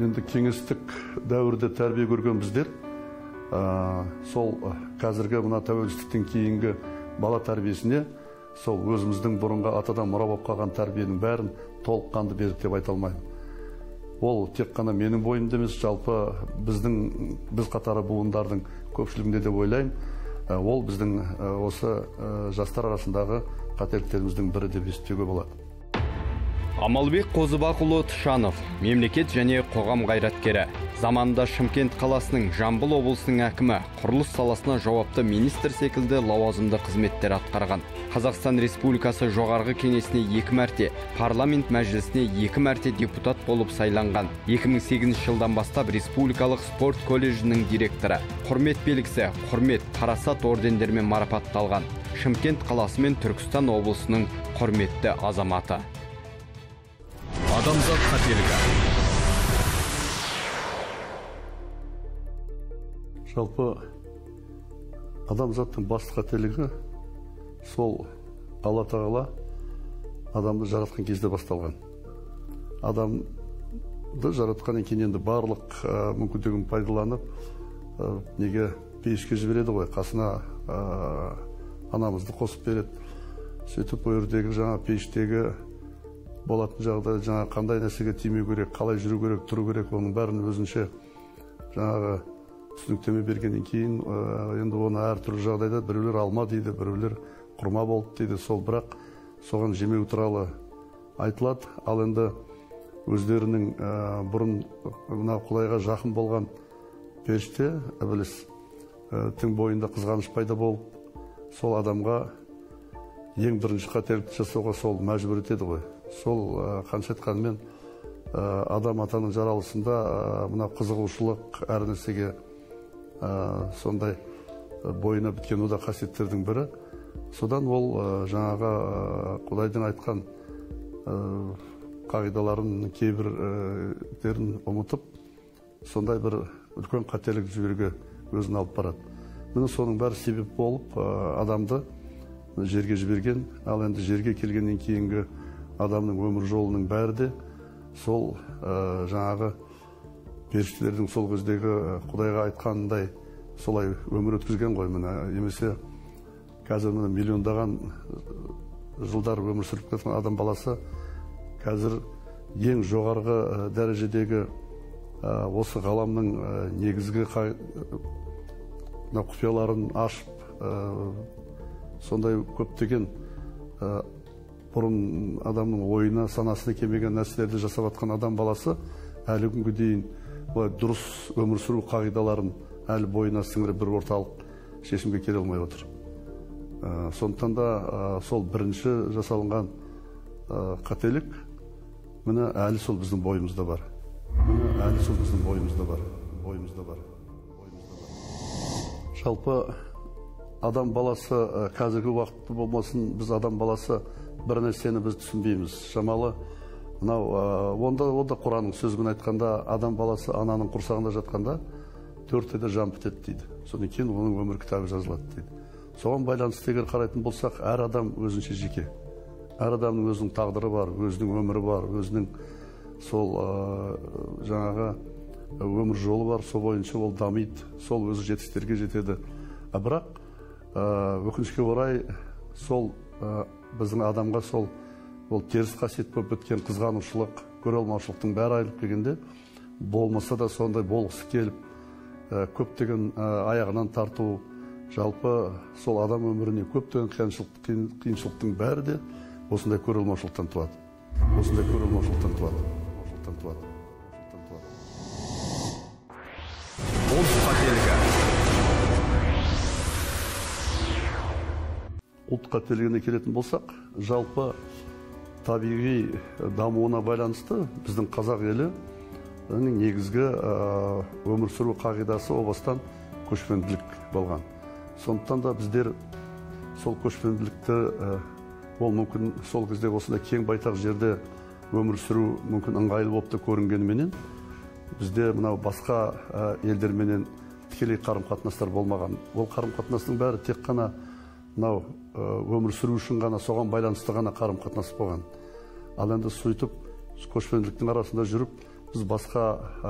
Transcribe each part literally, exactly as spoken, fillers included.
енді кеңестік дәуірде тәрбие көрген біздер сол қазіргі мына тәуелсіздіктен кейінгі бала тәрбиесіне сол өзіміздің бұрынғы атадан мұра болып қалған тәрбиенің бәрін толыққанды бердік деп айта алмаймын. Ол тек қана менің бойымда емес, жалпы біздің біз қатары буындардың көпшілігінде деп ойлаймын. Ол біздің осы жастар арасындағы қателіктеріміздің бірі деп есептеуге болады. Амалбек Қозыбақұлы Тышанов, мемлекет және қоғам қайраткері. Заманында Шымкент қаласының, Жамбыл облысының әкімі, құрылыс саласына жауапты министр секілді лауазымды қызметтер атқарған. Қазақстан Республикасы жоғарғы кеңесіне екі мәрте, парламент мәжілісіне екі мәрте депутат болып сайланған. екі мың сегізінші жылдан бастап республикалық спорт колледжінің директоры. Құрмет белгісі, құрмет, парасат ордендермен марапатталған. Шымкент қаласы мен Түркістан облысының құрметті азаматы. Адамзат қателігі. Жалпы адамзаттың басты қателігі сол Алла Тағала адамды жаратқан кезде басталған. Адамды жаратқаннан кейін енді барлық мүмкіндігін пайдаланып, неге пейішке жібереді ғой, қасына анамызды қосып береді. Сөйтіп өрдегі жаңа пейіштегі болатын жағдай, жаңа қандай нәрсеге тимеу керек, қалай жүру керек, тұру керек, оның бәрін өзінше жаңағы түсініктеме бергеннен кейін, енді оны әртүрлі жағдайда біреулер алма дейді, біреулер құрма болды дейді. Сол бірақ соған жемеу туралы айтылады. Ал енді өздерінің бұрын мына Құдайға жақын болған періште ібіліс тың бойында қызғаныш пайда болып, сол адамға ең бірінші қателікті жасауға сол мәжбүр етеді ғой. Сол қанша айтқанымен адам атаның жаралысында мына қызығушылық әр нәрсеге сондай бойына біткен ода қасиеттердің бірі. Содан ол жаңаға Құдайдың айтқан қағидаларын кейбіртерін ұмытып, сондай бір үлкен қателік жіберуге өзін алып барады. Міне соның бәрі себеп болып адамды жерге жіберген. Ал енді жерге келгеннен кейінгі адамның өмір жолының бәрі де сол жаңағы періштелердің сол кездегі Құдайға айтқанындай солай өмір өткізген ғой. Міне емесе қазір міне миллиондаған жылдар өмір сүріп кеткен адам баласы қазір ең жоғарғы дәрежедегі осы ғаламның негізгі құпияларын ашып, сондай көптеген бұрын адамның ойына, санасына келмеген нәрселерді жасап жатқан адам баласы әлі күнге дейін дұрыс өмір сүру қағидаларын әлі бойына сіңіріп бір орталық шешімге келе алмай отыр. Сондықтан да сол бірінші жасалынған қателік міне әлі сол біздің бойымызда бар. Міне әлі сол біздің бойымызда бар. Бойымызда бар. Жалпы адам баласы қазіргі уақытта болмасын, біз адам баласы бір нәрсені біз түсінбейміз. Шамалы мынау онда онда Құранның сөзімен айтқанда адам баласы ананың құрсағында жатқанда төрт айда жан бітеді дейді. Содан кейін оның өмір кітабы жазылады дейді. Соған байланысты егер қарайтын болсақ, әр адам өзінше жеке. Әр адамның өзінің тағдыры бар, өзінің өмірі бар, өзінің сол жаңағы өмір жолы бар, сол бойынша ол дамиды, сол өзі жетістіктерге жетеді. Бірақ өкінішке орай сол біздің адамға сол ол теріс қасиет болып біткен қызғанушылық, көре алмаушылықтың бәрі айырылып келгенде, болмаса да сондай болғысы келіп, көптеген аяғынан тарту, жалпы сол адам өміріне көптеген қиыншылықтың бәрі де осындай көре алмаушылықтан туады. Осындай көре алмаушылықтан туады. Ұлт қателігі. Ұлт қателігіне келетін болсақ, жалпы табиғи дамуына байланысты біздің қазақ елі негізгі өмір сүру қағидасы о бастан көшпенділік болған. Сондықтан да біздер сол көшпенділікті ол мүмкін сол кезде осындай кең байтақ жерде өмір сүру мүмкін ыңғайлы болып та көрінгеніменен бізде мынау басқа елдерменен тікелей қарым-қатынастар болмаған. Ол қарым-қатынастың бәрі тек қана мынау өмір сүру үшін ғана, соған байланысты ғана қарым-қатынас болған. Ал енді сөйтіп көшпенділіктің арасында жүріп, біз басқа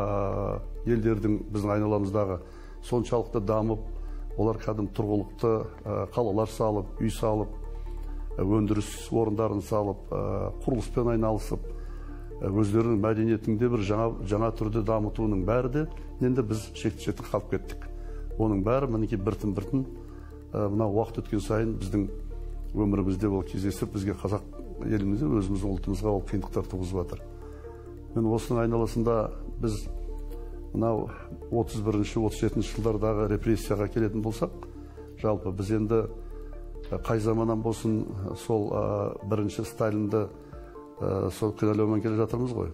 елдердің біздің айналамыздағы соншалықты дамып, олар кәдім тұрғылықты қалалар салып, үй салып, өндіріс орындарын салып, құрылыспен айналысып, өздерінің мәдениетінде бір жаңа, жаңа түрде дамытуының бәрі де енді біз шеткі-шеткі қалып кеттік. Оның бәрі мінекей біртін-біртін мына уақыт өткен сайын біздің өмірімізде ол кездесіп, бізге қазақ елімізде өзіміздің ұлтымызға ол қиындықтар туғызып жатыр. Мен осының айналасында біз мынау отыз бірінші отыз жетінші жылдардағы репрессияға келетін болсақ, жалпы біз енді қай заманнан болсын сол бірінші Сталинді сол кінәлаумен келе жатырмыз ғой.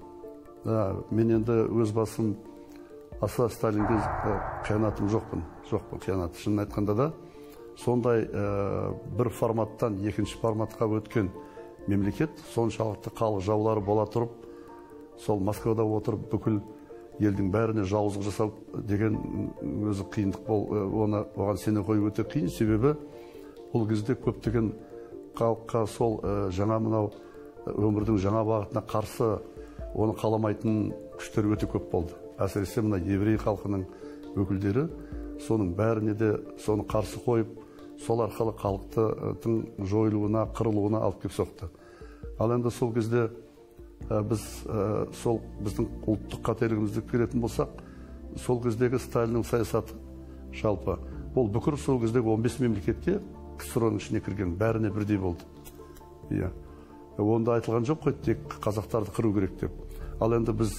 Мен енді өз басым аса Сталинге қиянатым жоқпын, жоқпын қиянат. Шынын айтқанда да, сондай бір форматтан екінші форматқа өткен мемлекет, соншалықты халық жаулары бола тұрып, сол Москвада отырып бүкіл елдің бәріне жауыздық жасау деген өзі қиындық бол, оны оған сене қою өте қиын. Себебі бұл кезде көптеген халыққа сол жаңа мынау өмірдің жаңа бағытына қарсы оны қаламайтын күштер өте көп болды. Әсіресе мына еврей халқының өкілдері соның бәріне де соны қарсы қойып, сол арқылы халықтың жойылуына, қырылуына алып келіп соқты. Ал енді сол кезде біз сол біздің ұлттық қателігімізді көретін болсақ, сол кездегі Сталиннің саясаты жалпы ол бүкіл сол кездегі он бес мемлекетке ксро-ның ішіне кірген, бәріне бірдей болды. Иә. Онда айтылған жоқ қой, тек қазақтарды қыру керек деп. Ал енді біз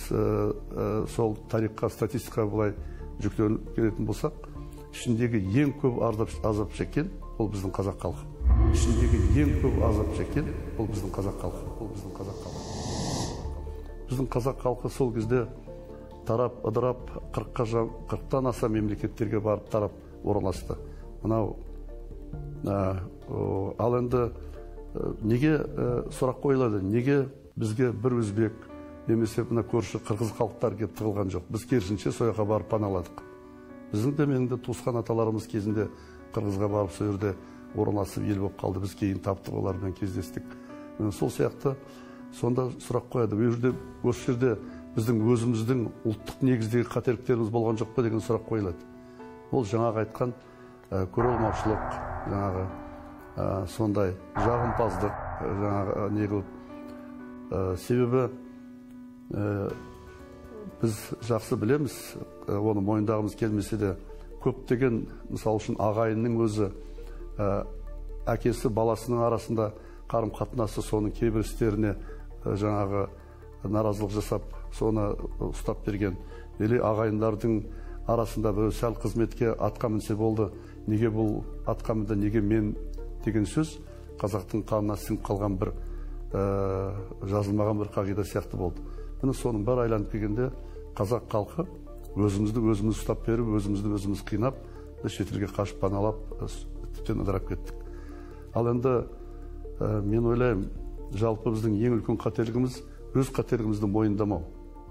сол тарихқа, статистикаға былай жүктеліп келетін болсақ, ішіндегі ең көп азап шеккен ол біздің қазақ халқы. Ішіндегі ең көп азап шеккен ол біздің қазақ халқы. Ол біздің қазақ халқы. Біздің қазақ халқы сол кезде тарап, ыдырап, қырықтан аса мемлекеттерге барып тарап орналасты. Мынау ал енді неге сұрақ қойылады, неге бізге бір өзбек немесе мына көрші қырғыз халықтар келіп тығылған жоқ? Біз керісінше сол жаққа барып паналадық. Біздің де менің де туысқан аталарымыз кезінде қырғызға барып сол жерде орналасып ел болып қалды. Біз кейін таптық, олармен кездестік. Сол сияқты сонда сұрақ қояды. Осы жерде біздің өзіміздің ұлттық негіздегі қателіктеріміз болған жоқ па деген сұрақ қойылады. Ол жаңағы айтқан көре алмаушылық, жаңағы сондай жағымпаздық, жаңағы не қылып. Себебі біз жақсы білеміз, оны мойындағымыз келмесе де, көптеген, мысал үшін ағайынның өзі әкесі баласының арасында қарым қатынасы соның кейбір істеріне жаңағы наразылық жасап, соны ұстап берген. Или ағайындардың арасында бір сәл қызметке атқа мінсе болды, неге бұл атқа мінді, неге мен деген сөз қазақтың қанына сіңіп қалған бір жазылмаған бір қағида сияқты болды. Міне соның бәрі айланып келгенде қазақ халқы өзімізді өзіміз ұстап беріп, өзімізді өзіміз қинап, шетелге қашып паналап, тіптен ыдырап кеттік. Ал енді мен ойлаймын, жалпы біздің ең үлкен қателігіміз өз қателігімізді мойындамау.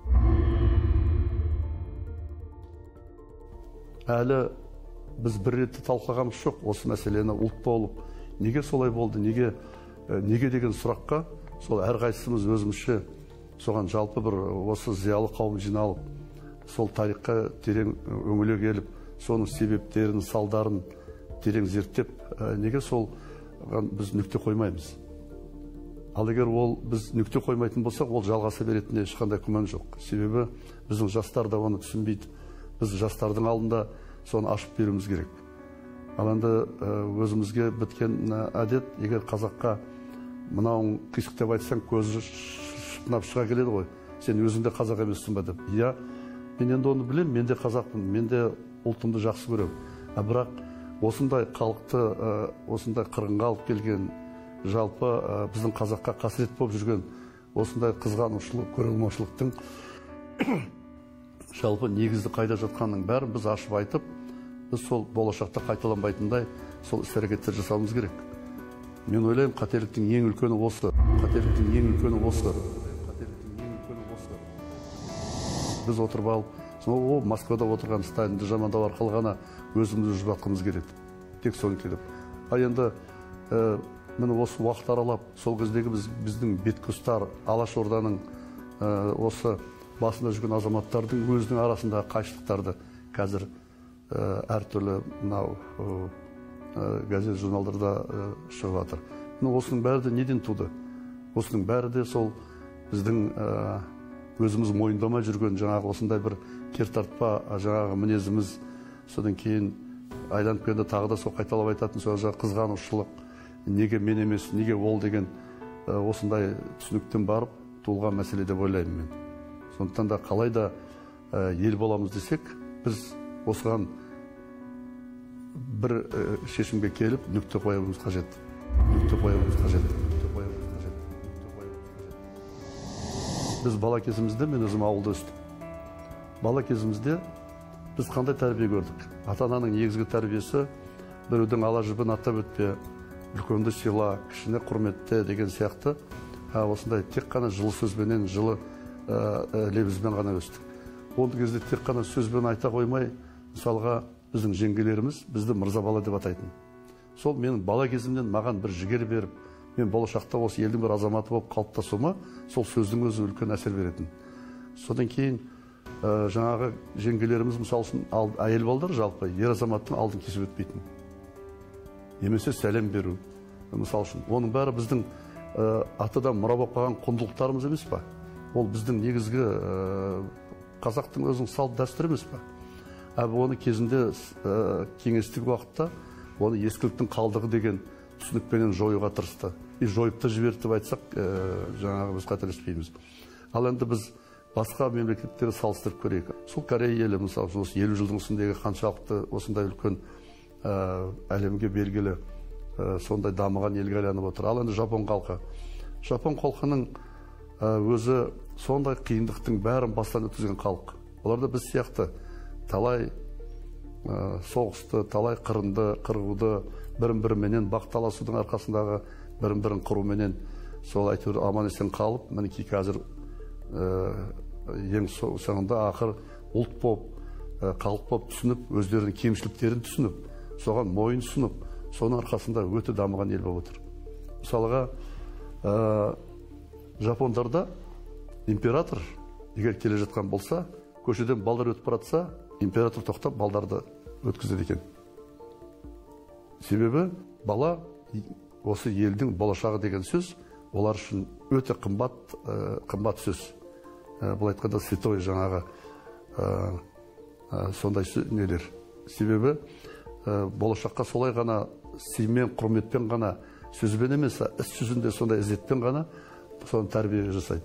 Әлі біз бір ретті талқылағанымыз жоқ осы мәселені ұлт болып. Неге солай болды, неге неге деген сұраққа сол әрқайсымыз өзімізше соған жалпы бір осы зиялы қауым жиналып, сол тарихқа терең үңіле келіп, соның себептерін, салдарын терең зерттеп, неге сол біз нүкте қоймаймыз? Ал егер ол біз нүкте қоймайтын болсақ, ол жалғаса беретініне ешқандай күмән жоқ. Себебі біздің жастар да оны түсінбейді. Біз жастардың алдында соны ашып беруіміз керек. Ал енді өзімізге біткен әдет, егер қазаққа мынауың қисық деп айтсаң, көзі шытынап шыға келеді ғой. Сен өзіңде қазақ емессің ба деп. Иә, мен енді оны білем, мен де қазақпын, мен де ұлтымды жақсы көрем. Бірақ осындай халықты, осындай қырғынға алып келген, жалпы біздің қазаққа қасірет болып жүрген осындай қызғанушылық, көреалмаушылықтың жалпы негізді қайда жатқанның бәрін біз ашып айтып, біз сол болашақта қайталанбайтындай сол іс-әрекеттер жасауымыз керек. Мен ойлаймын, қателіктің ең үлкені осы. Қателіктің ең үлкені осы. Біз отырып алып, о, Москвада отырған Сталинді жамандау арқылы ғана өзімізді жұбатқымыз келеді. Тек соны келіп. А енді міне осы уақыт аралап, сол кездегі біздің бетке ұстар Алаш Орданың осы басында жүрген азаматтардың өзінің арасындағы қайшылықтарды қазір әртүрлі мынау газет журналдарда шығып жатыр. Осының бәрі де неден туды? Осының бәрі де сол біздің өзіміз мойындамай жүрген жаңағы осындай бір кертартпа жаңағы мінезіміз, содан кейін айланып келгенде тағы да сол қайталап айтатын сол жаңағы қызғанушылық, неге мен емес, неге ол деген осындай түсініктен барып туылған мәселе деп ойлаймын мен. Сондықтан да қалай да ел боламыз десек, біз осыған бір шешімге келіп нүкте қоюымыз қажет. Нүкте қоюымыз қажет. Біз бала кезімізде, мен өзім ауылда өстім. Бала кезімізде біз қандай тәрбие көрдік? Ата-ананың негізгі тәрбиесі біреудің ала жібін аттап өтпе, үлкенді сыйла, кішіні құрметте деген сияқты осындай тек қана жылы сөзбенен, жылы лебізбен ғана өстік. Ол кезде тек қана сөзбен айта қоймай, мысалға біздің жеңгелеріміз бізді мырза бала деп атайтын. Сол менің бала кезімнен маған бір жігер беріп, мен болашақта осы елдің бір азаматы болып қалыптасуыма сол сөздің өзі үлкен әсер беретін. Содан кейін жаңағы жеңгелеріміз мысалы үшін әйел балдар жалпы ер азаматтың алдын кесіп өтпейтін. Немесе сәлем беру, мысалы үшін. Оның бәрі біздің атадан мұра болып қалған құндылықтарымыз емес па? Ол біздің негізгі қазақтың өзінің салт дәстүрі емес па? Әбі оны кезінде кеңестік уақытта оны ескіліктің қалдығы деген түсінікпенен жоюға тырысты. И жойып та жіберді деп айтсақ, жаңағы біз қателеспейміз. Ал енді біз басқа мемлекеттерді салыстырып көрейік. Сол Корея елі, мысалы, осы елу жылдың үстіндегі қаншалықты осындай үлкен әлемге белгілі сондай дамыған елге айланып отыр. Ал енді Жапон халқы. Жапон халқының өзі сондай қиындықтың бәрін бастан өткізген халық. Олар да біз сияқты талай соғысты, талай қырынды, қырғуды, бірін-біріменен бақталасудың арқасындағы бірін-бірін құруменен сол әйтеуір аман есен қалып, мінекей қазір ең соңында ақыр ұлт болып, халық болып түсініп, өздерінің кемшіліктерін түсініп, соған мойын сұнып, соның арқасында өте дамыған ел болып отыр. Мысалға, жапондарда император егер келе жатқан болса, көшеден балдар өтіп баратса, император тоқтап балдарды өткізеді екен. Себебі бала осы елдің болашағы деген сөз олар үшін өте қымбат қымбат сөз. Бұл айтқанда святой жаңағы сондай нелер. Себебі болашаққа солай ғана сыймен, құрметпен ғана, сөзбен емес, іс жүзінде сондай ізетпен ғана соны тәрбие жасайды.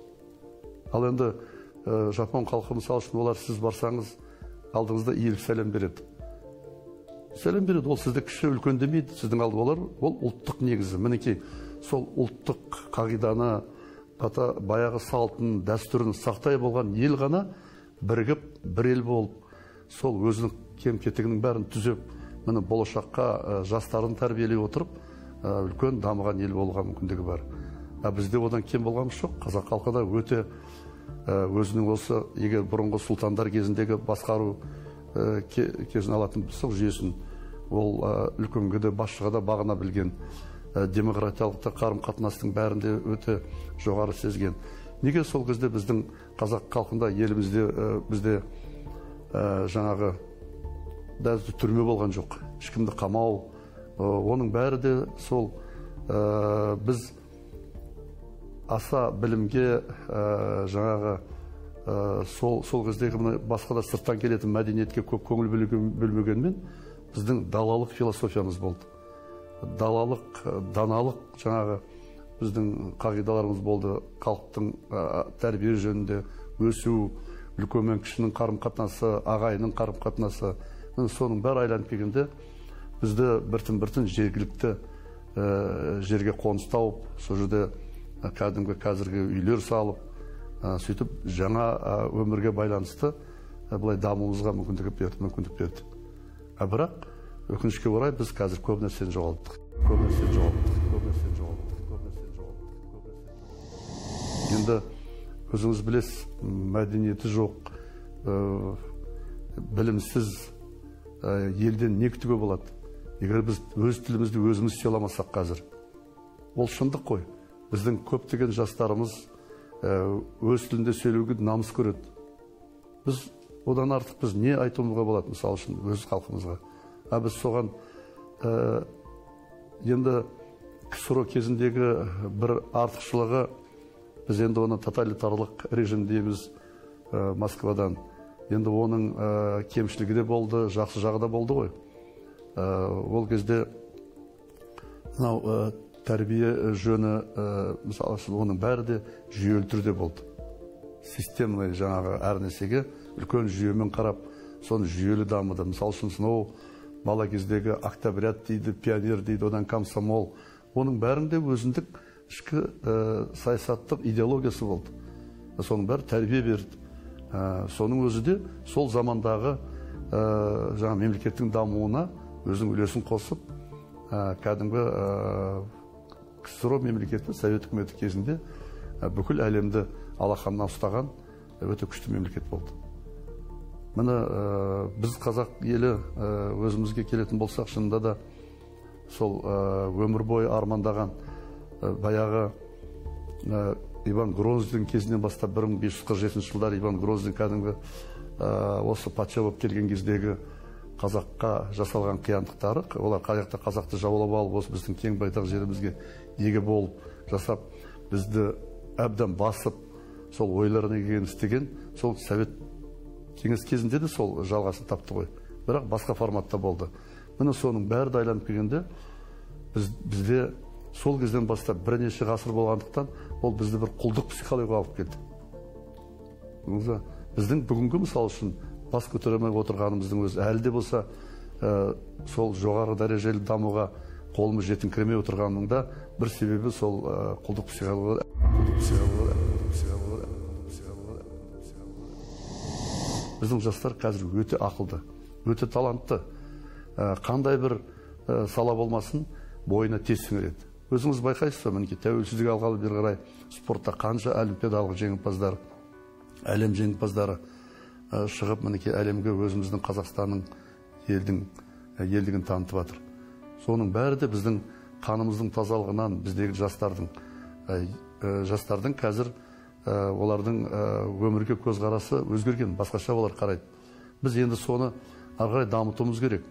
Ал енді Жапон халқы мысалы үшін олар сіз барсаңыз алдыңызда иіліп сәлем береді. Сәлем береді, ол сізді кіші үлкен демейді, сіздің алды олар, ол ұлттық негізі. Мінекей сол ұлттық қағиданы, баяғы салтын, дәстүрін сақтай болған ел ғана бірігіп, бір ел болып, сол өзінің кем-кетігінің бәрін түзеп, міне болашаққа жастарын тәрбиелей отырып, үлкен дамыған ел болуға мүмкіндігі бар. Бізде одан кем болғанымыз жоқ. Қазақ халқы да өте өзінің осы егер бұрынғы сұлтандар кезіндегі басқару кезін алатын болсақ жүйесін, ол үлкенге де басшыға да бағына білген, демократиялық қарым-қатынастың бәрінде өте жоғары сезген. Неге сол кезде біздің қазақ халқында елімізде бізде жаңағы дәзді түрме болған жоқ, ешкімді қамау, оның бәрі де сол біз аса білімге жаңағы сол кездегі басқа да сырттан келетін мәдениетке көп көңіл бөлмегенмен біздің далалық философиямыз болды. Далалық, даналық жаңағы біздің қағидаларымыз болды. Халықтың тәрбие жөнінде өсу, үлкенмен кішінің қарым-қатынасы, ағайынның қарым-қатынасы, соның бәрі айланып келгенде бізді біртін-біртін жергілікті жерге қоныс тауып, сол жерде кәдімгі қазіргі үйлер салып, сөйтіп жаңа өмірге байланысты бұлай дамуымызға мүмкіндік берді, мүмкіндік берді. Бірақ өкінішке орай біз қазір көп нәрсені жоғалттық. Көп нәрсені жоғалттық, көп нәрсені жоғалттық, көп нәрсені жоғалттық. Енді өзіңіз білесіз, мәдениеті жоқ, білімсіз елден не күтуге болады? Егер біз өз тілімізді өзіміз сыйламасақ қазір, ол шындық қой. Біздің көптеген жастарымыз өз тілінде сөйлеуге намыс көреді. Біз одан артық біз не айтуымызға болады, мысалы үшін өз халқымызға. А біз соған енді КСРО кезіндегі бір артықшылығы, біз енді оны тоталитарлық режим дейміз Москвадан. Енді оның кемшілігі де болды, жақсы жағы да болды ғой. Ол кезде тәрбие жөні, мысалы үшін оның бәрі де жүйелі түрде болды. Системный жаңағы әр нәрсеге үлкен жүйемен қарап, соны жүйелі дамыды. Мысалы үшін сынау бала кездегі октябрят дейді, пионер дейді, одан комсомол. Оның бәрінде өзіндік ішкі саясаттық идеологиясы болды. Соның бәрі тәрбие берді. Соның өзі де сол замандағы жаңа мемлекеттің дамуына өзінің үлесін қосып, кәдімгі КСРО мемлекеті, Совет үкіметі кезінде бүкіл әлемді алақанына ұстаған өте күшті мемлекет болды. Міне біз қазақ елі өзімізге келетін болсақ, шынында да сол өмір бойы армандаған баяғы Иван Грозныйдың кезінен бастап бір мың бес жүз қырық жетінші жылдары Иван Грозный кәдімгі осы патша болып келген кездегі қазаққа жасалған қияндықтары, олар қаяқта қазақты жаулап алып, осы біздің кең байтақ жерімізге еге болып жасап, бізді әбден басып, сол ойларына келген істеген, сол Совет кеңес кезінде де сол жалғасын тапты ғой. Бірақ басқа форматта болды. Міне соның бәрі дайланып келгенде, бізде сол кезден бастап бірнеше ғасыр болғандықтан, ол бізді бір құлдық психологияға алып келді. Біздің бүгінгі мысал үшін бас көтермей отырғанымыздың өзі әлі де болса сол жоғары дәрежелі дамуға қолымыз жетіңкіремей отырғанның да бір себебі сол құлдық психология. Біздің жастар қазір өте ақылды, өте талантты. Қандай бір сала болмасын, бойына тез сіңіреді. Өзіңіз байқайсыз, мінекей тәуелсіздік алғалы бері қарай спортта қанша олимпиадалық жеңімпаздар, әлем жеңімпаздары шығып, мінекей әлемге өзіміздің Қазақстанның елдің елдігін танытып жатыр. Соның бәрі де біздің қанымыздың тазалығынан, біздегі жастардың жастардың қазір олардың өмірге көзқарасы өзгерген, басқаша олар қарайды. Біз енді соны ары қарай дамытуымыз керек.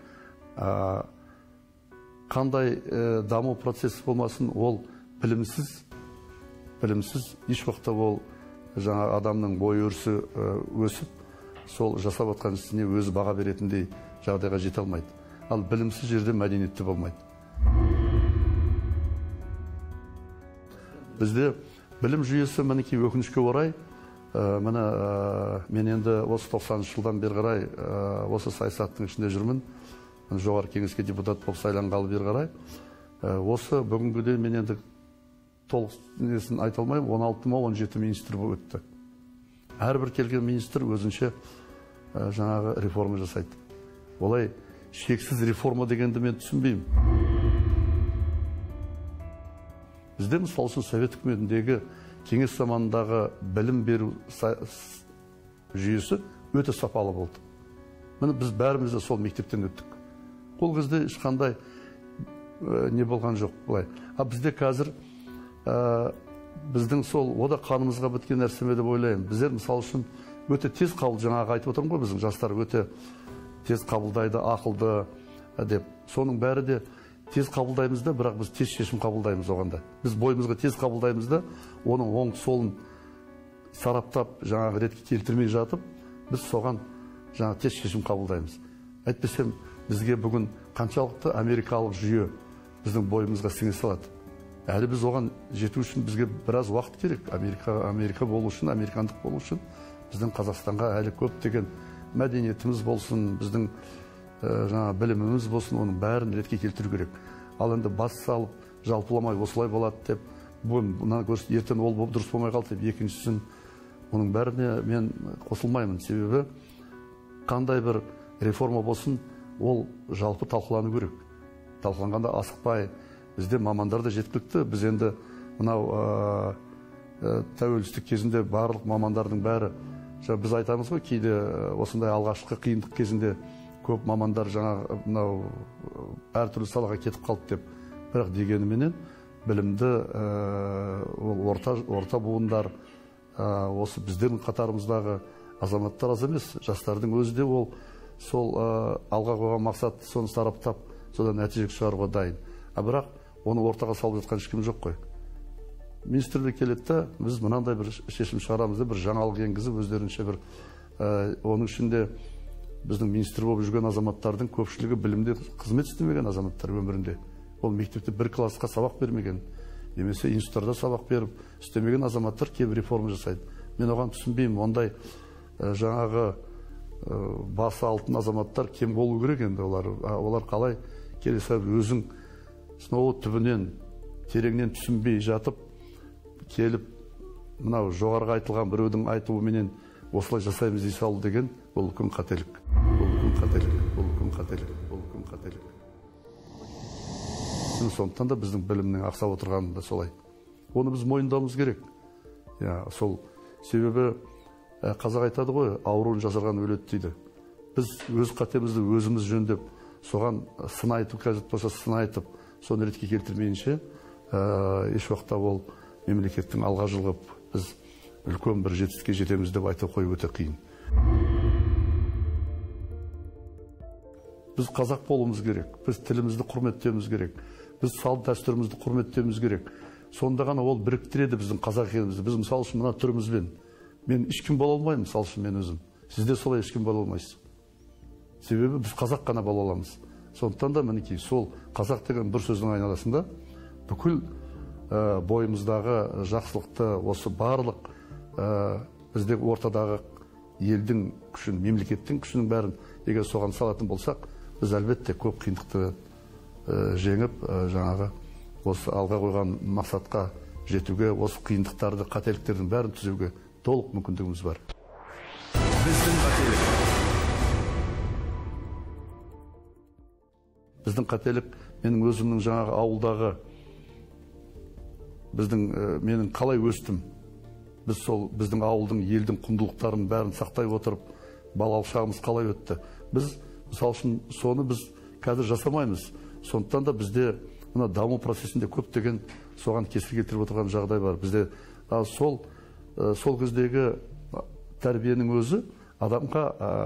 Қандай даму процесі болмасын, ол білімсіз, білімсіз еш уақытта ол жаңа адамның бой өрісі өсіп, сол жасап отқан ісіне өзі баға беретіндей жағдайға жете алмайды. Ал білімсіз жерде мәдениетті болмайды. Бізде білім жүйесі мінекей өкінішке орай, міне мен енді осы тоқсаныншы жылдан бері қарай осы саясаттың ішінде жүрмін. Жоғары кеңеске депутат болып сайланғалы бері қарай. Осы бүгінгіде мен енді толық несін айта алмаймын, он алты ма он жеті министр болып өтті. Әрбір келген министр өзінше жаңағы реформа жасайды. Олай шексіз реформа дегенді мен түсінбеймін. Бізде мысалы үшін Совет үкіметіндегі кеңес заманындағы білім беру жүйесі өте сапалы болды. Міне біз бәріміз де сол мектептен өттік. Ол кезде ешқандай не болған жоқ бұлай. А бізде қазір біздің сол ода қанымызға біткен нәрсеме деп ойлаймын. Біздер мысалы үшін өте тез қабыл, жаңағы айтып отырмын ғой, біздің жастар өте тез қабылдайды, ақылды деп. Соның бәрі де тез қабылдаймыз да, бірақ біз тез шешім қабылдаймыз оғанда. Біз бойымызға тез қабылдаймыз да, оның оң солын сараптап, жаңағы ретке келтірмей жатып, біз соған жаңа тез шешім қабылдаймыз. Әйтпесем, бізге бүгін қаншалықты америкалық жүйе біздің бойымызға сіңе салады. Әлі біз оған жету үшін бізге біраз уақыт керек. Америка, Америка болу үшін, американдық болу үшін біздің Қазақстанға әлі көп деген мәдениетіміз болсын, біздің жаңа біліміміз болсын, оның бәрін ретке келтіру керек. Ал енді бас салып, жалпыламай осылай болады деп, бұны ертең ол болып дұрыс болмай қалды деп, екіншісін оның бәріне мен қосылмаймын. Себебі қандай бір реформа болсын, ол жалпы талқылану керек. Талқыланғанда асықпай, бізде мамандар да жеткілікті. Біз енді мынау тәуелсіздік кезінде барлық мамандардың бәрі, біз айтамыз ғой, кейде осындай алғашқы қиындық кезінде көп мамандар жаңа мынау әртүрлі салаға кетіп қалды деп. Бірақ дегеніменен білімді орта буындар, осы біздердің қатарымыздағы азаматтар аз емес, жастардың өзі де ол сол алға қойған мақсат соны сараптап, содан нәтиже шығаруға дайын. А бірақ оны ортаға салып жатқан ешкім жоқ қой. Министрлік келеді де, біз мынандай бір шешім шығарамыз да, бір жаңалық енгізіп, өздерінше бір оның ішінде біздің министр болып жүрген азаматтардың көпшілігі білімде қызмет істемеген азаматтар өмірінде. Ол мектепте бір классқа сабақ бермеген, немесе институттарда сабақ беріп істемеген азаматтар кейбір реформа жасайды. Мен оған түсінбеймін, ондай жаңағы басы алтын азаматтар кем болу керек енді олар. Олар қалай келесі өзің сынауы түбінен, тереңнен түсінбей жатып, келіп, мынау жоғарғы айтылған біреудің айтуыменен осылай жасаймыз дей салу деген, бұл үлкен қателік. Бұл үлкен қателік, бұл үлкен қателік, бұл үлкен қателік. Сондықтан да біздің білімнің ақсап отырғаны да солай. Оны біз мойындауымыз керек. Сол себебі қазақ айтады ғой, ауруын жасырған өледі дейді. Біз өз қатемізді өзіміз жөндеп, соған сын айтып, қажет болса сын айтып, соны ретке келтірмейінше, еш уақытта ол мемлекеттің алға жылғып, біз үлкен бір жетістікке жетеміз деп айтып қою өте қиын. Біз қазақ болуымыз керек, біз тілімізді құрметтеуіміз керек, біз салт дәстүрімізді құрметтеуіміз керек. Сонда ғана ол біріктіреді біздің қазақ екенімізді. Біз мысалы үшін мына түрімізбен, мен ешкім бола алмаймын, мысалы үшін мен өзім. Сіз де солай ешкім бола алмайсыз. Себебі біз қазақ қана бола аламыз. Сондықтан да мінекей сол қазақ деген бір сөздің айналасында бүкіл бойымыздағы жақсылықты, осы барлық бізде ортадағы елдің күшін, мемлекеттің күшінің бәрін егер соған салатын болсақ, біз әлбетте көп қиындықты жеңіп, жаңағы осы алға қойған мақсатқа жетуге, осы қиындықтарды, қателіктердің бәрін түзеуге толық мүмкіндігіміз бар. Біздің қателік. Біздің қателік, менің өзімнің жаңағы ауылдағы біздің менің қалай өстім, біз сол біздің ауылдың, елдің құндылықтарын бәрін сақтай отырып, балалық шағымыз қалай өтті. Біз, мысалы үшін, соны біз қазір жасамаймыз. Сондықтан да бізде мына даму процесінде көптеген соған кесір келтіріп отырған жағдай бар. Бізде сол сол кездегі тәрбиенің өзі адамға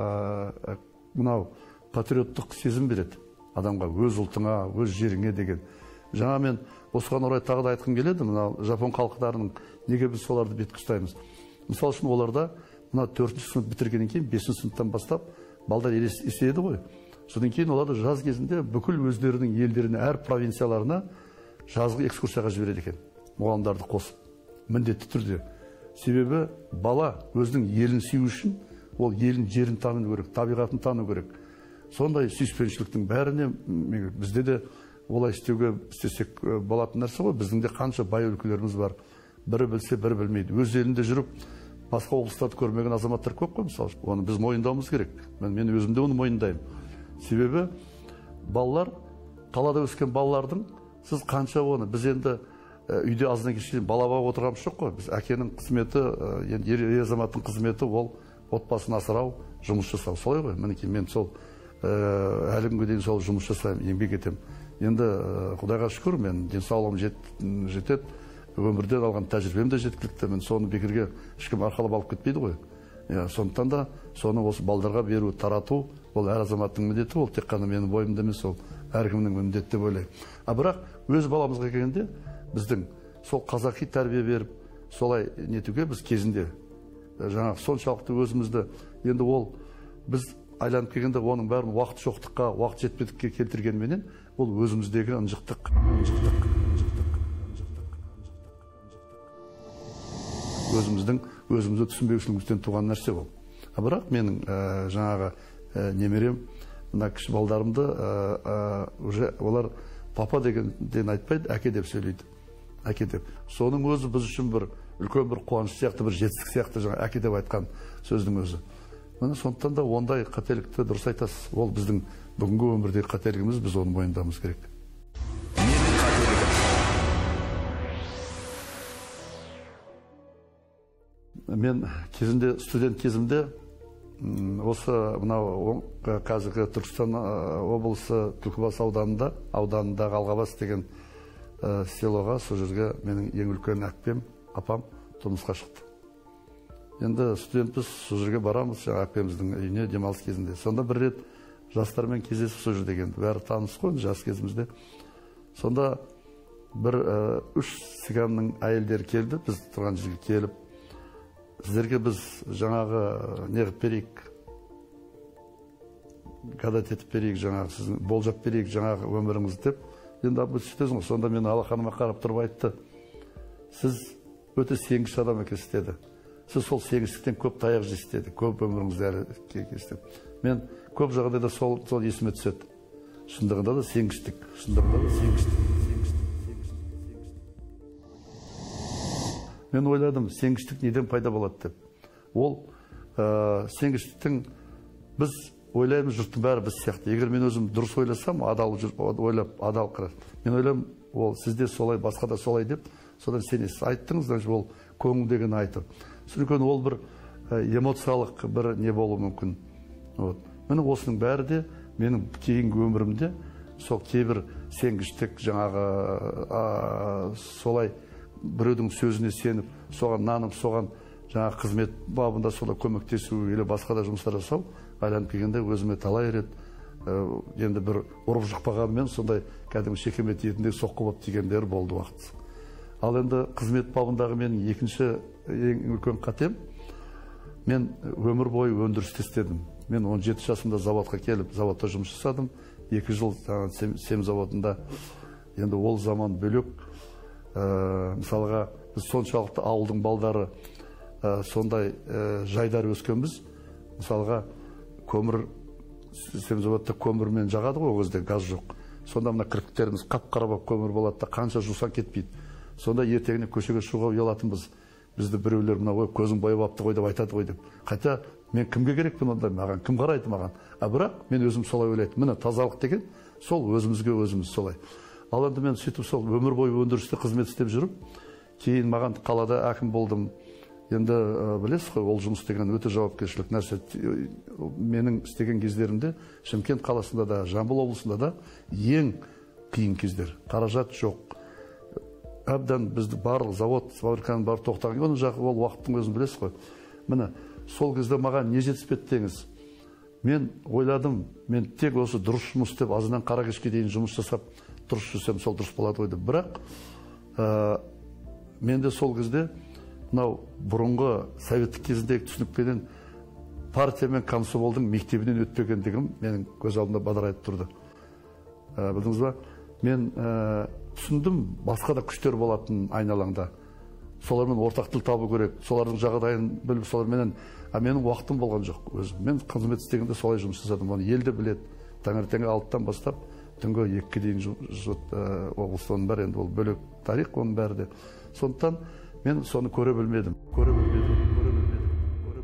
мынау патриоттық сезім береді. Адамға өз ұлтыңа, өз жеріңе деген. Жаңа мен осыған орай тағы да айтқым келеді, мынау жапон халықтарының неге біз соларды бетке ұстаймыз. Мысалы үшін оларда мына төртінші сынып бітіргеннен кейін бесінші сыныптан бастап балдар есейеді ғой. Содан кейін оларды жаз кезінде бүкіл өздерінің елдеріне, әр провинцияларына жазғы экскурсияға жібереді екен. Мұғалімдарды қосып, міндетті түрде. Себебі бала өзінің елін сүю үшін ол елін, жерін тану керек, табиғатын тану керек. Сондай сүйіспеншіліктің бәріне бізде де олай істеуге істесек болатын нәрсе ғой. Біздің де қанша бай өлкелеріміз бар. Бірі білсе, бірі білмейді. Өз елінде жүріп, басқа облыстарды көрмеген азаматтар көп қой, мысалы. Оны біз мойындауымыз керек. Мен, мен өзімде оны мойындаймын. Себебі балалар, қалада өскен балалардың, сіз қанша оны, біз енді үйде азына кешкен бала бағып отырғанымыз жоқ қой. Біз әкенің қызметі, енді ер азаматтың қызметі ол отбасын асырау, жұмыс жасау. Солай ғой. Мінекей мен сол әлі күнге дейін сол жұмыс жасаймын, еңбек етемін. Енді Құдайға шүкір, мен денсаулығым жетеді, өмірден алған тәжірибем де жеткілікті. Мен соны бекерге ешкім арқалап алып кетпейді ғой. Сондықтан да соны осы балдарға беру, тарату, ол әр азаматтың міндеті, ол тек қана менің бойымда емес, ол әркімнің міндеті деп ойлаймын. А бірақ өз баламызға келгенде біздің сол қазақи тәрбие беріп, солай нетуге біз кезінде жаңағы соншалықты өзімізді, енді ол біз айланып келгенде оның бәрін уақыт жоқтыққа, уақыт жетпедікке келтіргенменен, ол өзіміздегі ынжықтық, ынжықтық, ынжықтық, өзіміздің өзімізді түсінбеушілігімізден туған нәрсе ол. А бірақ менің жаңағы немерем, мына кіші балдарымды уже олар папа дегенден айтпайды, әке деп сөйлейді. Әке деп. Соның өзі біз үшін бір үлкен бір қуаныш сияқты, бір жетістік сияқты жаңа әке деп айтқан сөздің өзі. Міне сондықтан да ондай қателікті дұрыс айтасыз. Ол біздің бүгінгі өмірдегі қателігіміз, біз оны мойындауымыз керек. Менің қателігім. Мен кезінде, студент кезімде, осы мынау қазіргі Түркістан облысы Түлкібас ауданында, ауданындағы Алғабас деген селоға, сол жерге менің ең үлкен әпкем, апам тұрмысқа шықты. енді студентпіз, сол жерге барамыз, жаңа әпкеміздің үйіне демалыс кезінде. Сонда бір рет жастармен кездесіп сол жерде, енді бәрі таныс қой жас кезімізде. Сонда бір үш сиганның әйелдері келді, біз тұрған жерге келіп, сіздерге біз жаңағы неғып берейік, гадат етіп берейік, жаңағы сіздің болжап берейік жаңағы өміріңізді деп. Енді абы сөйтесің, сонда мен алақаныма қарап тұрып айтты, сіз өте сенгіш адам екенсіз деді. Сіз сол сенгіштіктен көп таяқ жейсіз деді, көп өміріңізді әлі кекесіз. Мен көп жағдайда сол есіме түседі. Шындығында да сенгіштік, шындығында да сенгіштік. Мен ойладым, сенгіштік неден пайда болады деп. Ол сенгіштіктің біз ойлаймыз, жұрттың бәрі біз сияқты. Егер мен өзім дұрыс ойласам, адал ойлап, адал қырар. Мен ойлам, ол сізде солай, басқа да солай деп, содан сенесіз. Айттыңыз, ол көңіл деген айтып. Сондықтан ол бір эмоциялық бір не болуы мүмкін. Міне осының бәрі де менің кейінгі өмірімде сол кейбір сенгіштік жаңағы солай біреудің сөзіне сеніп, соған нанып, соған жаңағы қызмет бабында солай көмектесу или басқа да жұмыстар жасау, айланып келгенде өзіме талай рет енді бір ұрып жықпағанмен сондай кәдімгі шекемет етінде соққы болып тигендер болды уақыт. Ал енді қызмет бабындағы менің екінші ең үлкен қатем, мен өмір бойы өндірісте істедім. Мен он жеті жасымда заводқа келіп, заводта жұмыс жасадым. екі жыл сем заводында. Енді ол заман бөлек. Мысалға, біз соншалықты ауылдың балдары сондай жайдар өскенбіз. Мысалға, көмір, сем заводта көмірмен жағады ғой, өзде газ жоқ. Сонда мына кірпіктеріміз қап-қара болып көмір болады да, қанша жусан кетпейді. Сонда ертеңіне көшеге шығуға ұялатынбыз. Бізді біреулер мына ой көзің байып апты ғой деп айтады ғой деп. Қайта мен кімге керекпін онда, маған кім қарайды маған? А бірақ мен өзім солай ойлайтын. Міне тазалық деген сол өзімізге өзіміз солай. Ал енді мен сөйтіп сол өмір бойы өндірісте қызмет істеп жүріп, кейін маған қалада әкім болдым. Енді білесіз ғой, ол жұмыс деген өте жауапкершілік нәрсе. Менің істеген кездерімде Шымкент қаласында да, Жамбыл облысында да ең қиын кездер. Қаражат жоқ. Әбден бізді барлық завод, фабриканың барлық тоқтаған. Оның жағы ол уақыттың өзін білесіз ғой. Міне, сол кезде маған не жетіспеді деңіз. Мен ойладым, мен тек осы дұрыс жұмыс істеп, азынан қара кешке дейін жұмыс жасап, дұрыс жүрсем, сол дұрыс болады ғой деп. Бірақ менде сол кезде мынау бұрынғы советтік кезіндегі түсінікпенен партия мен комсомолдың мектебінен өтпегендігім менің көз алдымда бадырайып тұрды. Білдіңіз ба? Мен түсіндім, басқа да күштер болатын айналаңда. Солармен ортақ тіл табу керек, солардың жағдайын біліп, соларменен, а менің уақытым болған жоқ өзім. Мен қызмет істегенде солай жұмыс жасадым. Оны елді білет. Таңертеңгі алтыдан бастап түнгі екіге дейін облыстың бәрі, енді ол бөлек тарих, оның бәрі де. Сондықтан мен соны көре білмедім. Көре білмедім, көре білмедім, көре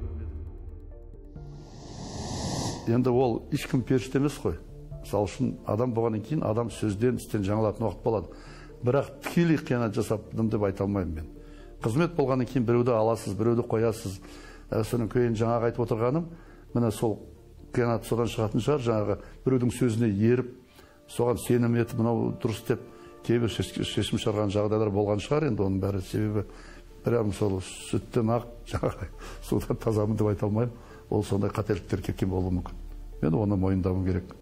білмедім. Енді ол ешкім періште емес қой. Мысалы үшін адам болғаннан кейін адам сөзден, істен жаңалатын уақыт болады. Бірақ тікелей қиянат жасапдым деп айта алмаймын мен. Қызмет болғаннан кейін біреуді аласыз, біреуді қоясыз. Соның кейін жаңағы айтып отырғаным, міне сол қиянат содан шығатын шығар, жаңағы біреудің сөзіне еріп, соған сенім етіп, мынау дұрыс деп кейбір шешім шығарған жағдайлар болған шығар. Енді оның бәрі себебі прям сол сүттен ақ жаңағы судан тазамын деп айта алмаймын. Ол сондай қателіктер кеткен болуы мүмкін. Мен оны мойындауым керек.